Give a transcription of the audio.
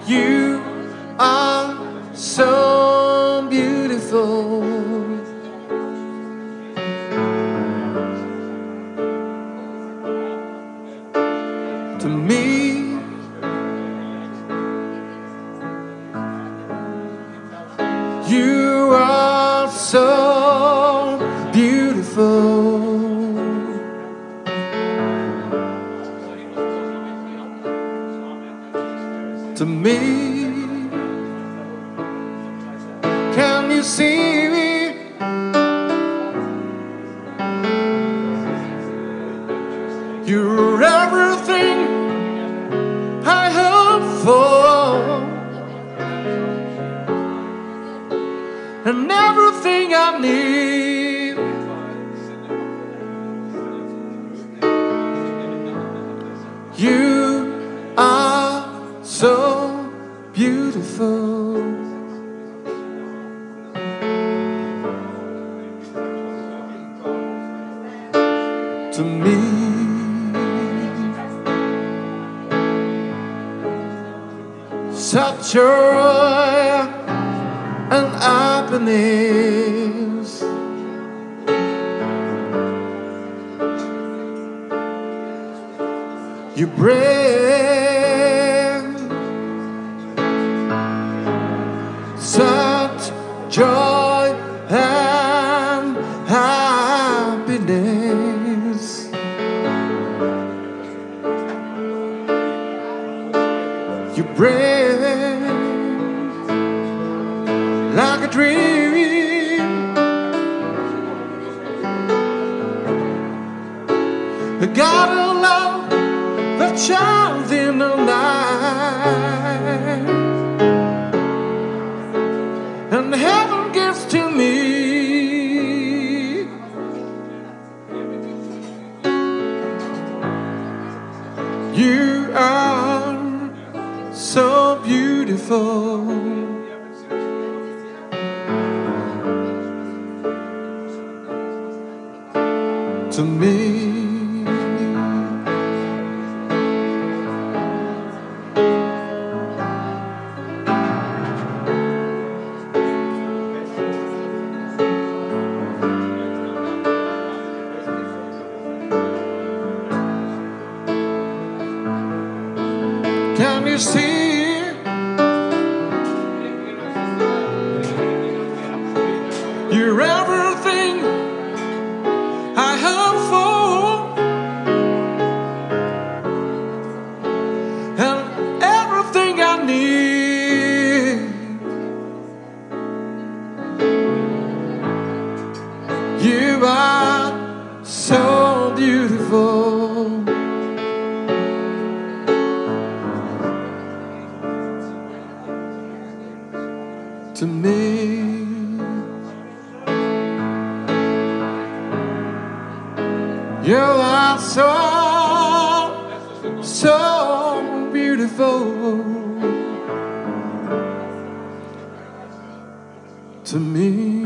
You are so beautiful. To me, you are so beautiful. To me, can you see me? You're everything I hope for, and everything I need. You are so beautiful. To me, such joy and happiness. You bring such joy and happiness. You bring like a dream, you gotta love the child in the night, and heaven gives to me. You are so beautiful. To me, can you see? You're everything I hope for, and everything I need. You are so beautiful. To me, you are so beautiful. To me.